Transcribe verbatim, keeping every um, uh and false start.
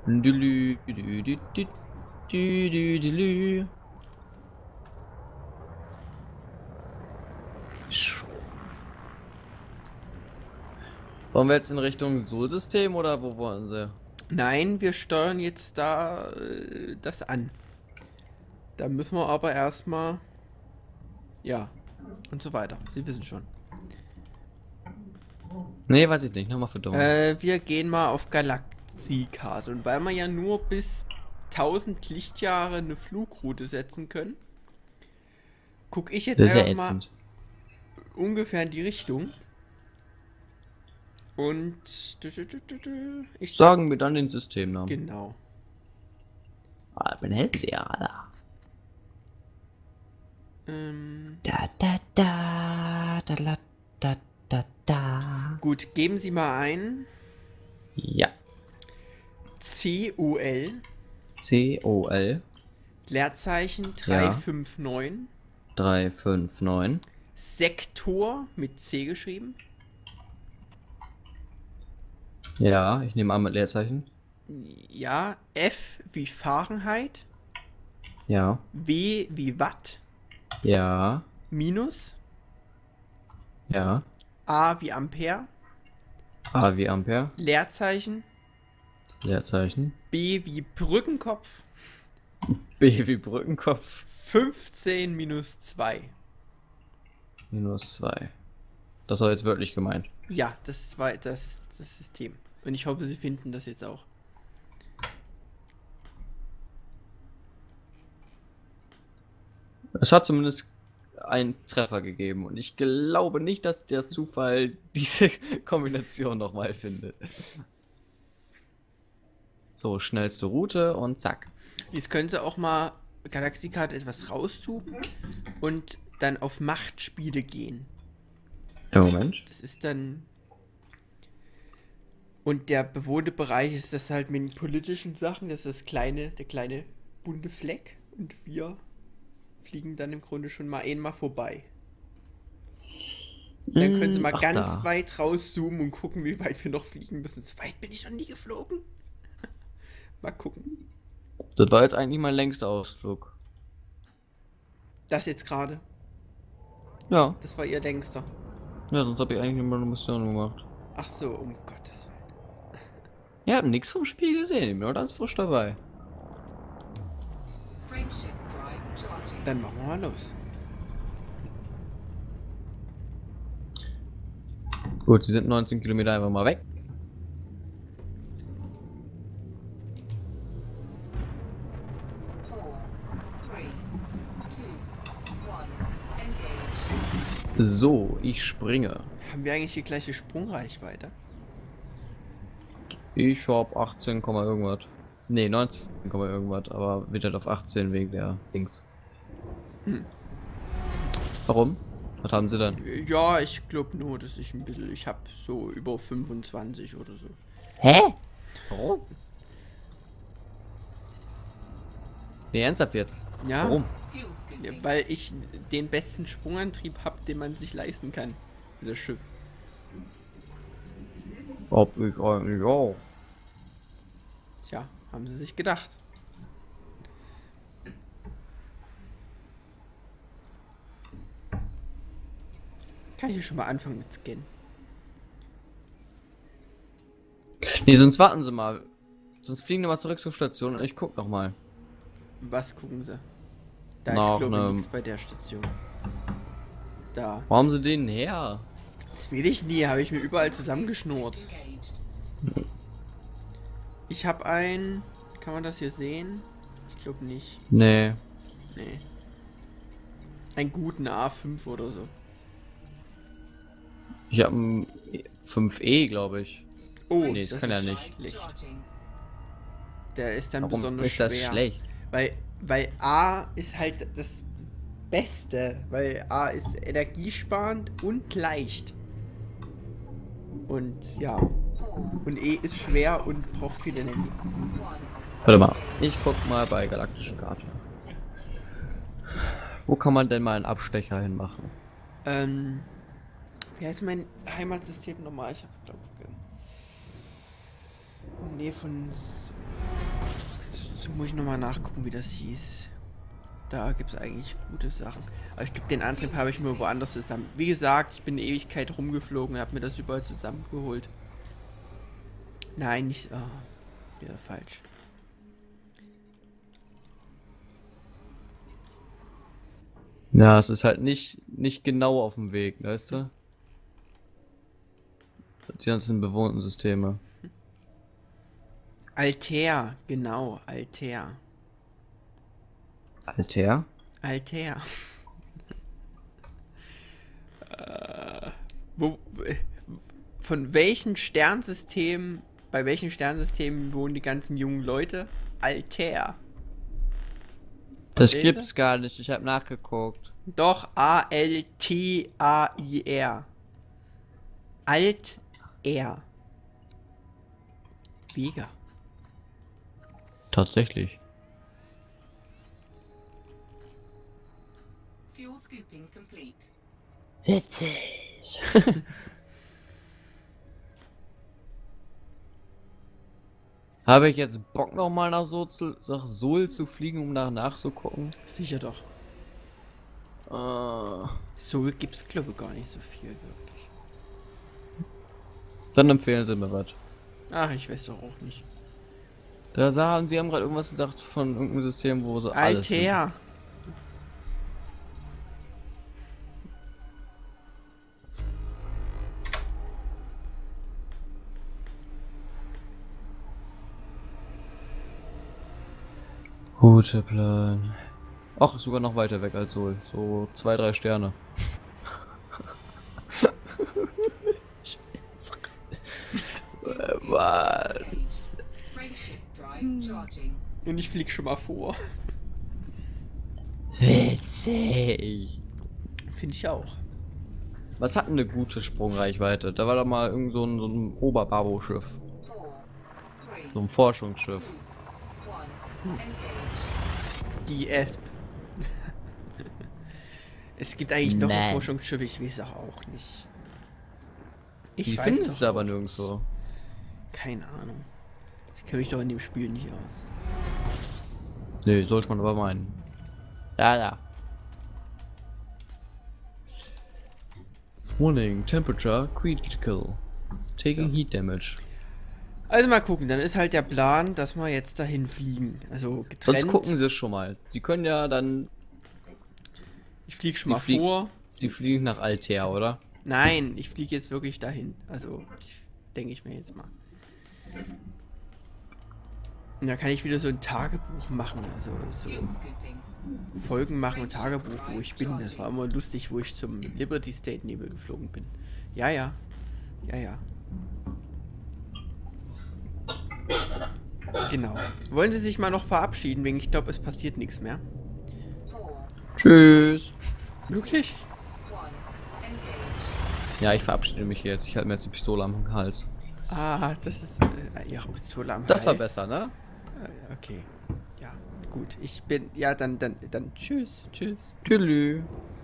Dülü, dü, dü, dü, dü, dü, dülü. Schu- Wollen wir jetzt in Richtung Sol-System oder wo wollen sie? Nein, wir steuern jetzt da äh, das an. Da müssen wir aber erstmal. Ja, und so weiter. Sie wissen schon. Nee, weiß ich nicht. Nochmal für Dumme. Äh, wir gehen mal auf Galaxiekarte. Und weil wir ja nur bis tausend Lichtjahre eine Flugroute setzen können, gucke ich jetzt Das ist ja einfach mal ätzend. ungefähr in die Richtung. Und ich sag Sagen wir dann den Systemnamen. genau. Ah, ich bin Hellseher, Alter. Ähm, Da, da, da, da, da, da, da, da. gut, geben Sie mal ein Ja. C O L C O L Leerzeichen drei fünf neun drei fünf neun. Sektor mit C geschrieben. Ja, ich nehme an mit Leerzeichen. Ja, F wie Fahrenheit, Ja. W wie Watt, Ja. Minus, Ja. A wie Ampere, A wie Ampere. Leerzeichen, Leerzeichen. B wie Brückenkopf, B wie Brückenkopf. fünfzehn minus zwei. Minus zwei. Das war jetzt wörtlich gemeint. Ja, das war das, ist das System. Und ich hoffe, Sie finden das jetzt auch. Es hat zumindest einen Treffer gegeben und ich glaube nicht, dass der Zufall diese Kombination nochmal findet. So, schnellste Route und zack. Jetzt können Sie auch mal Galaxiekarte etwas rauszoomen und dann auf Machtspiele gehen. Im Moment. Das ist dann. Und der bewohnte Bereich ist das halt mit den politischen Sachen. Das ist das kleine, der kleine bunte Fleck. Und wir fliegen dann im Grunde schon mal einmal vorbei. Dann können Sie mal Ach, ganz da. weit rauszoomen und gucken, wie weit wir noch fliegen müssen. So weit bin ich noch nie geflogen. Mal gucken. Das war jetzt eigentlich mein längster Ausflug. Das jetzt gerade. Ja, Das war Ihr längster. ja, sonst habe ich eigentlich immer eine Mission gemacht. Ach so, um Gottes Willen. Ihr habt nichts vom Spiel gesehen, ich bin nur ganz frisch dabei. Frameshift drive charging. Dann machen wir mal los. Gut, sie sind neunzehn Kilometer einfach mal weg. Four, three, two, one. Engage. So, ich springe. Haben wir eigentlich die gleiche Sprungreichweite? Ich hab achtzehn, irgendwas. Ne, neunzehn, irgendwas, aber wird halt auf achtzehn wegen der Dings. Hm. Warum? Was haben sie denn? Ja, ich glaube nur, dass ich ein bisschen. Ich habe so über fünfundzwanzig oder so. Hä? Warum? Nee, ernsthaft jetzt? Ja, Warum? Fuel ja, scooping. weil ich den besten Sprungantrieb habe, den man sich leisten kann. Das Schiff. Ob ich eigentlich auch. Tja, haben sie sich gedacht. Kann ich ja schon mal anfangen mit Scannen. Nee, sonst warten sie mal. Sonst fliegen wir mal zurück zur Station und ich guck noch mal. Was gucken sie? Da Nach ist, glaube ich, nem- nichts bei der Station. Da. Wo haben sie den her? Das will ich nie, habe ich mir überall zusammengeschnurrt. Disengaged. Ich habe ein. Kann man das hier sehen? Ich glaube nicht. Nee. Nee. Einen guten A fünf oder so. Ich hab einen fünf E, glaube ich. Oh, Nee, das kann ja nicht. schlecht. Charging. Der ist dann Warum besonders ist schwer. das schlecht? Weil, weil A ist halt das Beste. Weil A ist energiesparend und leicht. Und ja. Four, Und E ist schwer und braucht viel Energie. one. Warte mal. Ich guck mal bei galaktische Karte. Wo kann man denn mal einen Abstecher hinmachen? Ähm. Wie heißt mein Heimatsystem nochmal? Ich hab glaube vergessen. Nee, von. S- Jetzt muss ich nochmal nachgucken, wie das hieß. Da gibt es eigentlich gute Sachen. Aber ich glaube, den Antrieb habe ich mir woanders zusammen. Wie gesagt, ich bin eine Ewigkeit rumgeflogen und habe mir das überall zusammengeholt. Nein, nicht... Oh, wieder falsch. Ja, es ist halt nicht, nicht genau auf dem Weg, weißt du? Die ganzen bewohnten Systeme. Altair, genau, Altair. Altair? Altair. äh, wo, von welchen Sternsystemen, bei welchen Sternsystemen wohnen die ganzen jungen Leute? Altair. Das Verstehen gibt's Sie? gar nicht, ich habe nachgeguckt. Doch, A L T A I R. Alt-R. Vega. Tatsächlich. Fuel scooping complete. Witzig. Habe ich jetzt Bock nochmal nach, so zu, nach Sol zu fliegen, um nach nachzugucken? Sicher doch. Äh, Soul gibt's, glaube ich, gar nicht so viel, wirklich. dann empfehlen Sie mir was. Ach, ich weiß doch auch nicht. Da sagen Sie haben gerade irgendwas gesagt von irgendeinem System, wo so alles. Altair. Routeplan. Ach, sogar noch weiter weg als Sol. So zwei, drei Sterne. Äh, Mann. Engaged. Frameshift drive charging. Und ich flieg schon mal vor. Witzig. Finde ich auch. Was hat denn eine gute Sprungreichweite? Da war doch mal irgend so ein, so ein Oberbabo-Schiff. Four, three, So ein Forschungsschiff. one. Engage. Die E S P. Es gibt eigentlich noch ein Nein. Forschungsschiff, ich weiß auch, auch nicht. Ich Die weiß findest doch du aber auch nirgendwo. nicht. Keine Ahnung. Ich kenne mich doch in dem Spiel nicht aus. Nee, sollte man aber meinen. Ja, ja. Warning, temperature critical. Taking So. heat damage. Also mal gucken, dann ist halt der Plan, dass wir jetzt dahin fliegen. Also getrennt. Sonst gucken sie es schon mal. Sie können ja dann. Ich fliege schon Sie mal fliegen- vor. Sie fliegen nach Altair, oder? Nein, ich fliege jetzt wirklich dahin. Also, denke ich mir jetzt mal. Und da kann ich wieder so ein Tagebuch machen. Also so Fuel scooping. Folgen machen und Tagebuch, wo ich bin. Das war immer lustig, wo ich zum Liberty State Nebel geflogen bin. Ja, ja. Ja, ja. Genau. Wollen Sie sich mal noch verabschieden, wegen ich glaube, es passiert nichts mehr. Four, Tschüss. Wirklich? one. Engage. Ja, ich verabschiede mich jetzt. Ich halte mir jetzt die Pistole am Hals. Ah, das ist äh, Ihre Pistole am Das war Hals. besser, ne? Äh, okay. Ja, gut. Ich bin. Ja, dann, dann, dann. Tschüss. Tschüss. Tschüss.